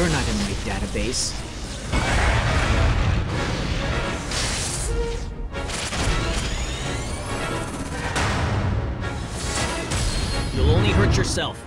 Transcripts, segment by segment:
You're not in my database. You'll only hurt yourself.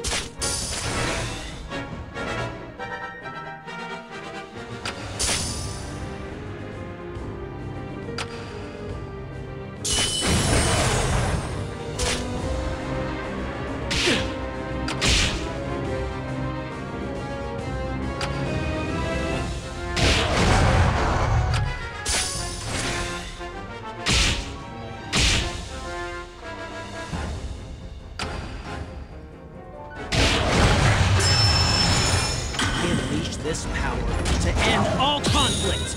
This power to end all conflict!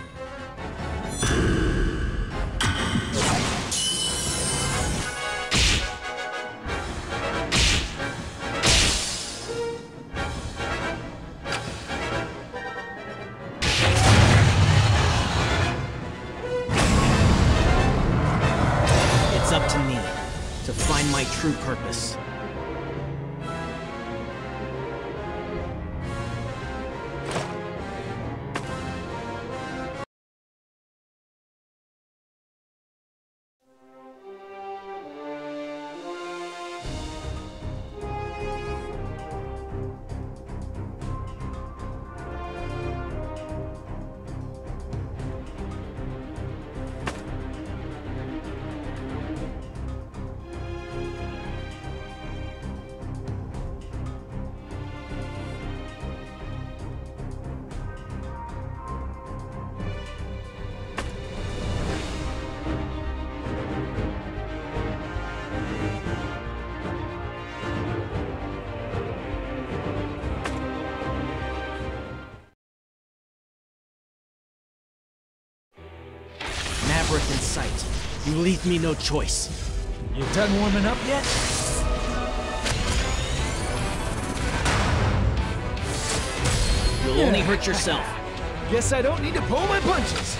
It's up to me to find my true purpose. In sight. You leave me no choice. You done warming up yet? You'll only hurt yourself. Guess I don't need to pull my punches.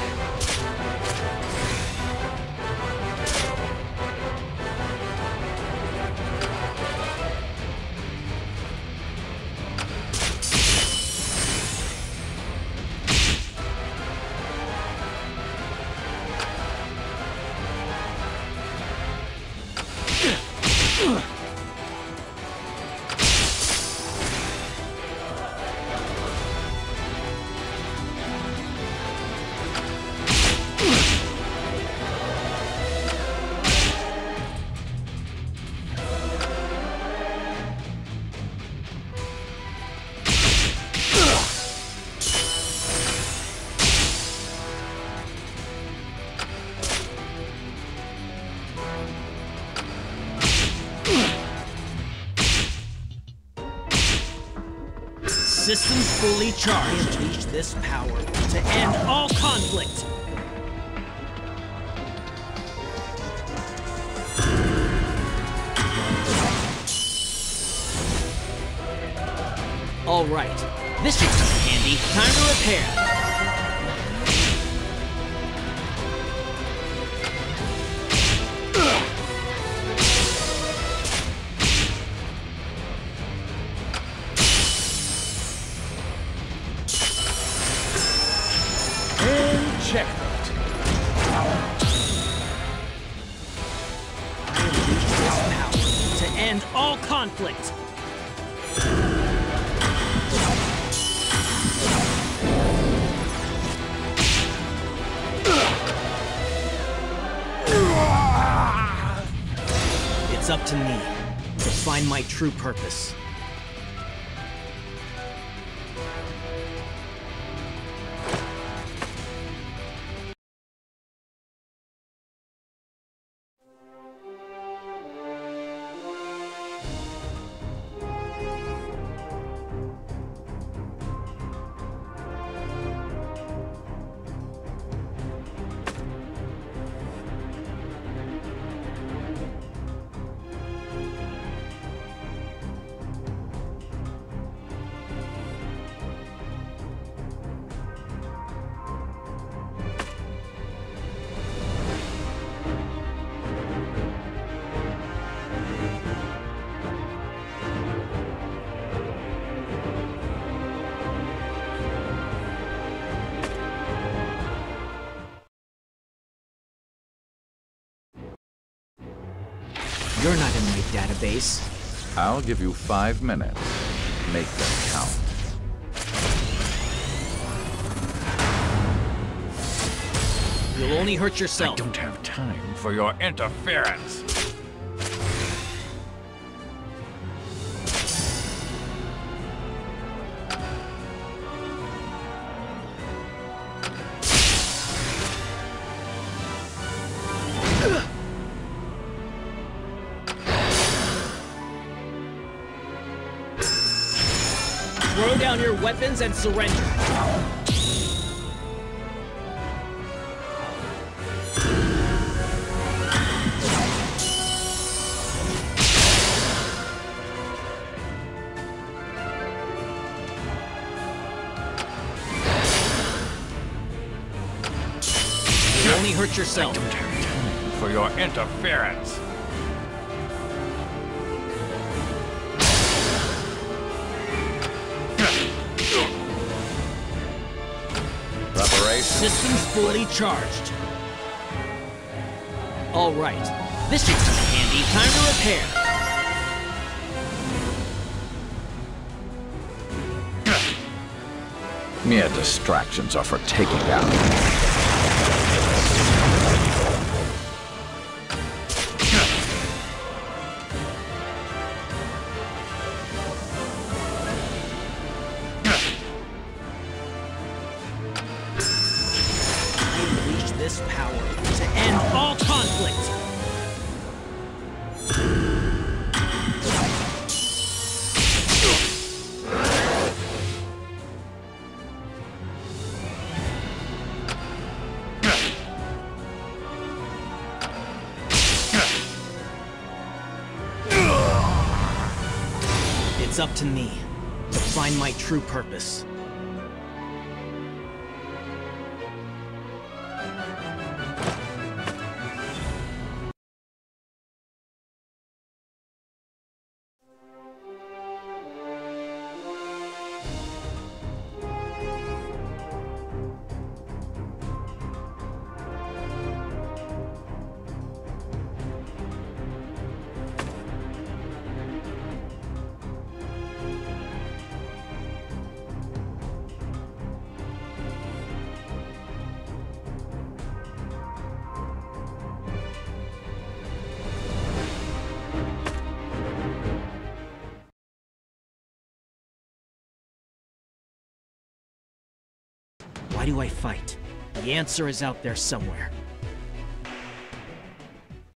Systems fully charged. Unleash this power to end all conflict. All right, this should come handy. Time to repair. Checkmate. Unleash this power to end all conflict. It's up to me to find my true purpose. You're not in my database. I'll give you 5 minutes. Make them count. You'll only hurt yourself. I don't have time for your interference. Throw down your weapons and surrender. You only hurt yourself. I don't have time for your interference. Systems fully charged. All right, this should come in handy. Time to repair. Mere distractions are for taking out. This power to end all conflict. It's up to me to find my true purpose. Why do I fight? The answer is out there somewhere.